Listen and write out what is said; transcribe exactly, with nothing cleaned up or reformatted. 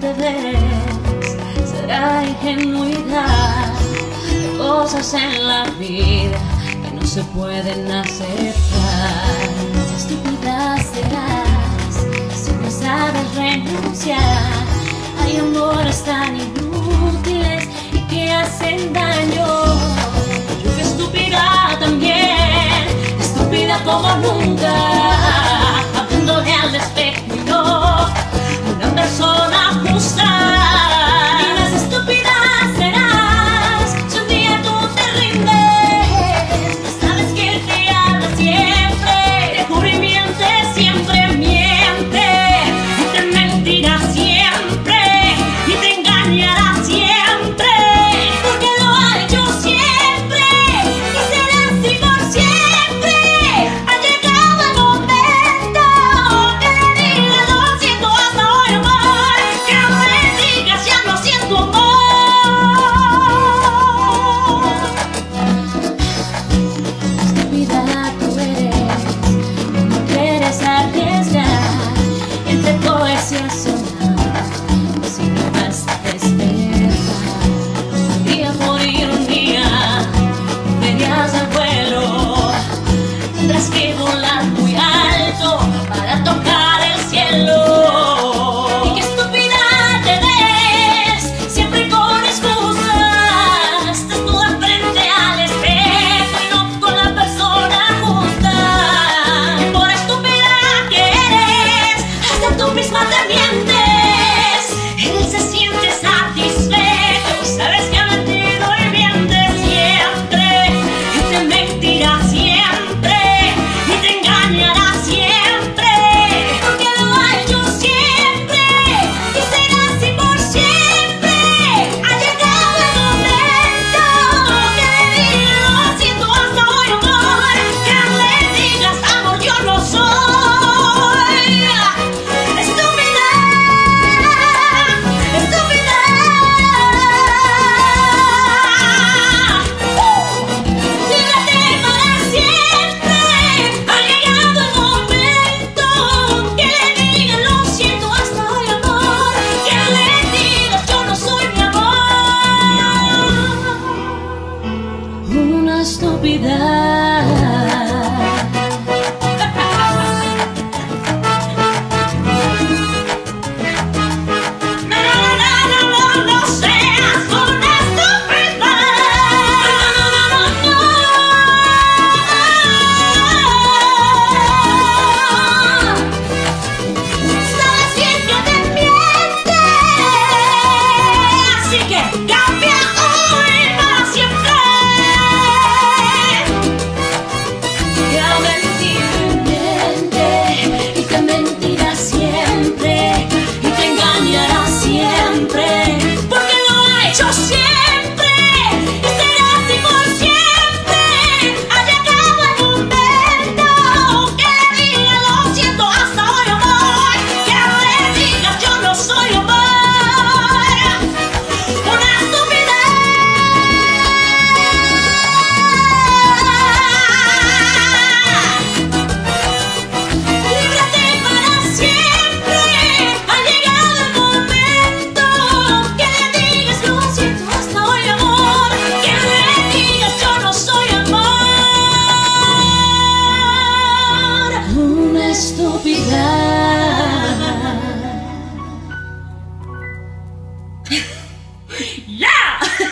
te des, será ingenuidad de cosas en la vida que no se pueden aceptar. Estúpida serás si no sabes renunciar. Hay amores tan inútiles y que hacen daño. Yo fui estúpida también, estúpida como nunca, hablándole al espejo y no a una persona justa. Y más estúpida serás si un día tú te rindes. Tú sabes que él te habla siempre, te juro y miente, siempre miente, y te mentirá siempre, y te engañará siempre, porque lo ha hecho siempre, y será así por siempre. Ha llegado el momento que le digas lo siento hasta hoy, amor, que le digas ya no siento amor. Estúpida tú eres, no quieres arriesgar entre poesía y sonar, si no vas a despertar. Un día por ironía verías al vuelo, tendrás que volar muy alto para tocar el cielo. Y qué estúpida te ves, siempre con excusas, desnuda frente al espejo y no con la persona justa. Y por estúpida que eres, hasta tú misma te mientes. Él se siente satisfecho, sabes que ha mentido y miente siempre, y te mentirá siempre, y te engañará siempre, porque lo ha hecho siempre, y será así por siempre. Ha llegado el momento que le digas lo siento hasta hoy, amor, que le digas amor yo no soy estúpida, estúpida. Líbrate para siempre. Ha llegado el momento que le digas lo siento hasta hoy, amor, que le digas yo no soy mi amor. Una estúpida. No, no, no, no, no, no seas una estúpida. No, no, no, no, no. Sabes bien que te miente, así que cambia hoy para siempre. Que ha mentido y miente, y te mentirá siempre, y te engañará siempre, porque lo ha hecho siempre, y será así por siempre. Ha llegado el momento que le digas lo siento hasta hoy, amor, que le digas yo no soy amor. Una estupidez. Líbrate para siempre. Ha llegado el momento que le digas lo siento hasta hoy, amor, que le digas yo no soy amor. Una estúpida. ¡Ya!